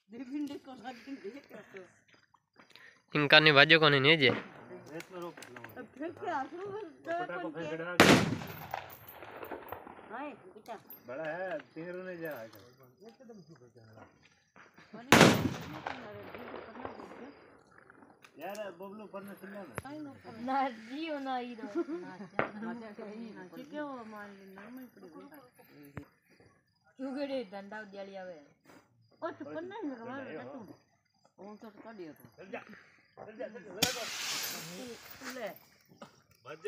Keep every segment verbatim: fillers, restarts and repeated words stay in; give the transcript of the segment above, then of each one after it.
इनका नहीं भाजो को नहीं जे बड़ा है तीनों ने जा यार बबलू पढ़ने सुनना ना जियो ना इधर ठीक है वो मान लेना मैं पड़ी युगड़े डंडा उद्याली आवे ओ चुप नहीं करवा बेटा तू ओ तो कर दिया तो चल जा चल जा चल ले भाग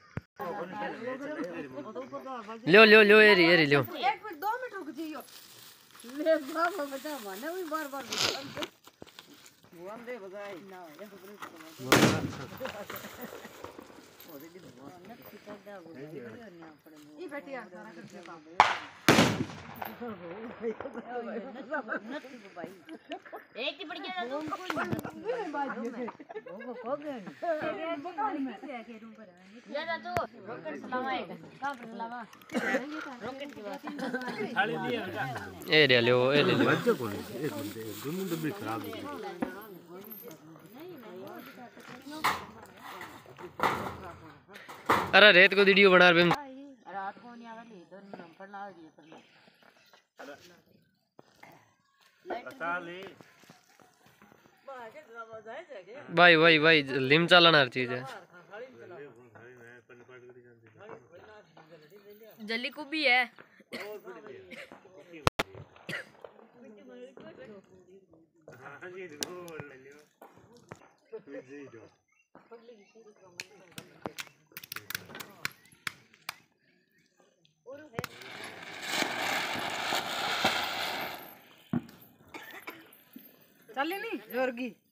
लो लो लो एरी एरी लो एक मिनट दो मिनट रुक जियो ले बाबा बता माने भी बार बार वो हम दे बजाई ना ये तो पुलिस को ऑलरेडी भगवान ने कितना दा वो ये बेटिया सारा करके काम एक ही बढ़िया ना तुम कोई वो हो गया ये ना तो रॉकेट चलावा है कहां पर चलावा रॉकेट की बात थाली दिया ए रे लो ए ले लो बच्चे को नहीं एक बंदे दोनों तो भी खराब है अरे रेत को वीडियो बना रहे रात को नहीं आवे तो नंबर ला दिए बता ले भाई भाई भाई लिम चालाना हर चीज है जल्दी को भी है चले नहीं जोरगी